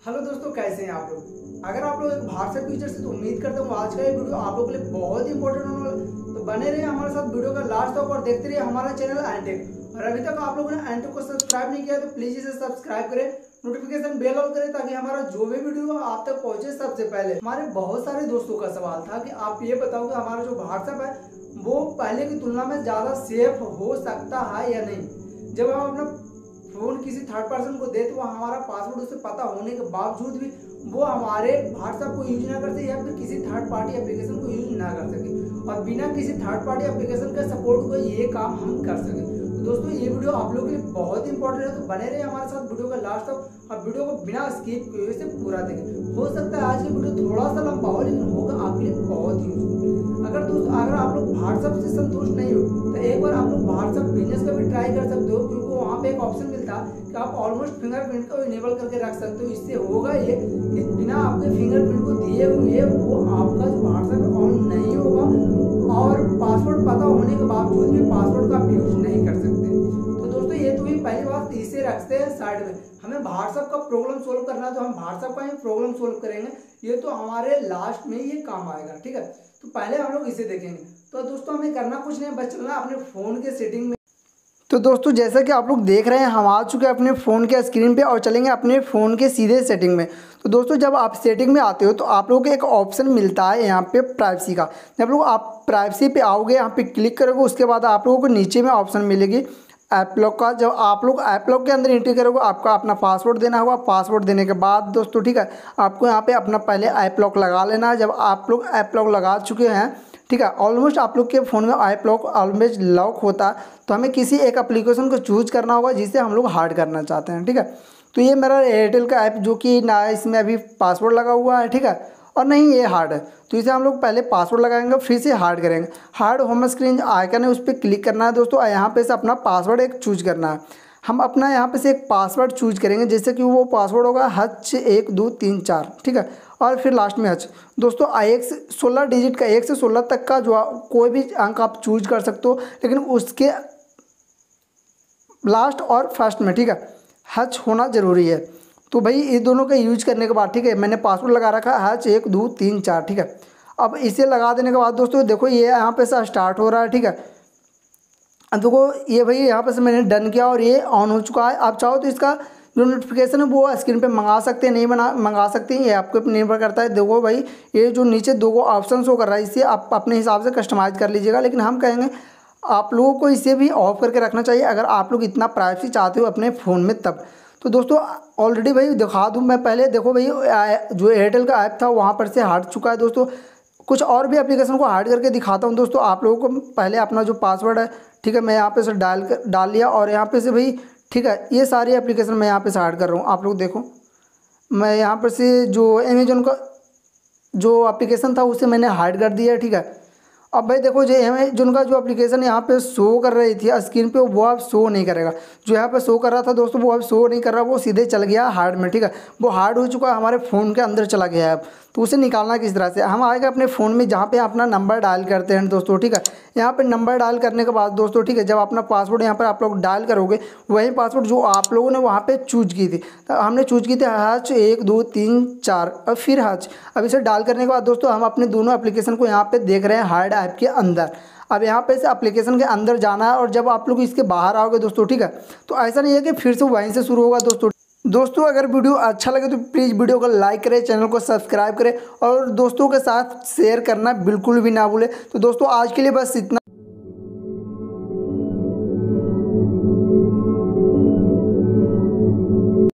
Hello दोस्तों, कैसे हैं आप लोग। अगर आप लोग एक व्हाट्सएप फीचर से तो उम्मीद करता हूँ आज का ये वीडियो आप लोगों के लिए बहुत इंपॉर्टेंट होने वाला है। तो बने रहिए हमारे साथ वीडियो का लास्ट तक और देखते रहिए हमारा चैनल एंटेक। और अभी तक आप लोगों ने एंटेक को सब्सक्राइब नहीं किया तो प्लीज इसे सब्सक्राइब करें, नोटिफिकेशन बेल ऑन करें ताकि हमारा जो भी वीडियो आप तक पहुंचे सबसे पहले। हमारे बहुत सारे दोस्तों का सवाल था कि आप ये बताओ कि हमारा जो व्हाट्सएप है वो पहले की तुलना में ज्यादा सेफ हो सकता है या नहीं। जब हम अपना फोन किसी थर्ड पर्सन को दे तो वो हमारा पासवर्ड उसे पता होने के बावजूद भी वो हमारे व्हाट्सएप को यूज ना कर सके या फिर किसी थर्ड पार्टी एप्लीकेशन को यूज ना कर सके और बिना किसी थर्ड पार्टी एप्लीकेशन के सपोर्ट को ये काम हम कर सके। तो दोस्तों ये वीडियो आप लोगों के लिए बहुत इंपॉर्टेंट है, तो बने रहे हमारे साथ वीडियो का लास्ट तक और वीडियो को बिना स्किप किए से पूरा देखें। हो सकता है आज की वीडियो थोड़ा सा लंबा हो लेकिन होगा आपके लिए बहुत यूजफुल। अगर आप लोग व्हाट्सएप से संतुष्ट नहीं हो तो एक बार आप लोग व्हाट्सएप बिजनेस का भी ट्राई कर सकते हो, क्योंकि वहाँ पे एक ऑप्शन मिलता है कि आप ऑलमोस्ट फिंगरप्रिंट को इनेबल करके रख सकते हो। इससे होगा ये कि बिना आपके फिंगरप्रिंट को दिए हुए वो आपका जो व्हाट्सएप ऑन नहीं होगा और पासवर्ड पता होने के बावजूद भी पासवर्ड का यूज नहीं कर सकते। तो दोस्तों ये तो ही पहली बात, इसे रखते हैं साइड में। हमें व्हाट्सएप का प्रॉब्लम सोल्व करना है तो हम व्हाट्सएप का ही प्रॉब्लम सोल्व करेंगे, ये तो हमारे लास्ट में ये काम आएगा, ठीक है। तो पहले हम लोग इसे देखेंगे। तो दोस्तों हमें करना कुछ नहीं, बस चलना अपने फ़ोन के सेटिंग में। तो दोस्तों जैसा कि आप लोग देख रहे हैं हम आ चुके हैं अपने फ़ोन के स्क्रीन पे और चलेंगे अपने फ़ोन के सीधे सेटिंग में। तो दोस्तों जब आप सेटिंग में आते हो तो आप लोगों को एक ऑप्शन मिलता है यहाँ पे प्राइवेसी का। जब लोग आप प्राइवेसी पे आओगे यहाँ पे क्लिक करोगे उसके बाद आप लोगों को नीचे में ऑप्शन मिलेगी ऐप लॉक का। जब आप लोग ऐप लॉक के अंदर एंट्री करोगे आपका अपना पासवर्ड देना होगा। पासवर्ड देने के बाद दोस्तों ठीक है आपको यहाँ पे अपना पहले ऐप लॉक लगा लेना है। जब आप लोग ऐप लॉक लगा चुके हैं ठीक है, ऑलमोस्ट आप लोग के फ़ोन में ऐप लॉक ऑलवेज लॉक होता है, तो हमें किसी एक एप्लीकेशन को चूज करना होगा जिसे हम लोग हार्ड करना चाहते हैं, ठीक है। तो ये मेरा एयरटेल का ऐप जो कि ना इसमें अभी पासवर्ड लगा हुआ है, ठीक है, और नहीं ये हार्ड है। तो इसे हम लोग पहले पासवर्ड लगाएंगे फिर से हार्ड करेंगे। हार्ड होम स्क्रीन आइकन है उस पर क्लिक करना है दोस्तों, यहाँ पे से अपना पासवर्ड एक चूज करना है। हम अपना यहाँ पे से एक पासवर्ड चूज करेंगे जैसे कि वो पासवर्ड होगा H1234, ठीक है, और फिर लास्ट में H। दोस्तों 16 डिजिट का 1 से 16 तक का जो कोई भी अंक आप चूज कर सकते हो, लेकिन उसके लास्ट और फर्स्ट में ठीक है H होना ज़रूरी है। तो भाई इस दोनों का यूज करने के बाद ठीक है मैंने पासवर्ड लगा रखा है H1234, ठीक है। अब इसे लगा देने के बाद दोस्तों देखो ये यहाँ पे से स्टार्ट हो रहा है, ठीक है। अब देखो ये भाई यहाँ पे से मैंने डन किया और ये ऑन हो चुका है। आप चाहो तो इसका जो नोटिफिकेशन है वो स्क्रीन पे मंगा सकते हैं, नहीं मंगा सकते हैं, ये आपके ऊपर निर्भर करता है। देखो भाई ये जो नीचे दो ऑप्शन शो कर रहा है इसे आप अपने हिसाब से कस्टमाइज़ कर लीजिएगा, लेकिन हम कहेंगे आप लोगों को इसे भी ऑफ करके रखना चाहिए अगर आप लोग इतना प्राइवेसी चाहते हो अपने फ़ोन में तब। तो दोस्तों ऑलरेडी भाई दिखा दूँ मैं पहले, देखो भाई जो एयरटेल का ऐप था वहाँ पर से हट चुका है दोस्तों। कुछ और भी एप्लीकेशन को हार्ड करके दिखाता हूँ दोस्तों आप लोगों को। पहले अपना जो पासवर्ड है ठीक है मैं यहाँ पे से डाल लिया और यहाँ पे से भाई ठीक है ये सारी एप्लीकेशन मैं यहाँ पे से हार्ड कर रहा हूँ। आप लोग देखो मैं यहाँ पर से जो अमेजोन का जो एप्लीकेशन था उसे मैंने हाइड कर दिया, ठीक है। अब भाई देखो जो अमेजोन का जो एप्लीकेशन यहाँ पे शो कर रही थी स्क्रीन पे वो अब शो नहीं करेगा। जो यहाँ पे शो कर रहा था दोस्तों वो अब शो नहीं कर रहा, वो सीधे चल गया हार्ड में, ठीक है। वो हार्ड हो चुका है, हमारे फ़ोन के अंदर चला गया है अब। तो उसे निकालना किस तरह से, हम आएगा अपने फ़ोन में जहाँ पे अपना नंबर डायल करते हैं दोस्तों, ठीक है। यहाँ पे नंबर डायल करने के बाद दोस्तों ठीक है जब अपना पासवर्ड यहाँ पर आप लोग डायल करोगे वही पासवर्ड जो आप लोगों ने वहाँ पे चूज की थी, तो हमने चूज की थी H1234 और फिर H। अब इसे डाल करने के बाद दोस्तों हम अपने दोनों एप्लीकेशन को यहाँ पे देख रहे हैं हार्ड ऐप के अंदर। अब यहाँ पे से एप्लीकेशन के अंदर जाना है और जब आप लोग इसके बाहर आओगे दोस्तों ठीक है तो ऐसा नहीं है कि फिर से वहीं से शुरू होगा दोस्तों अगर वीडियो अच्छा लगे तो प्लीज़ वीडियो को लाइक करें, चैनल को सब्सक्राइब करें और दोस्तों के साथ शेयर करना बिल्कुल भी ना भूलें। तो दोस्तों आज के लिए बस इतना।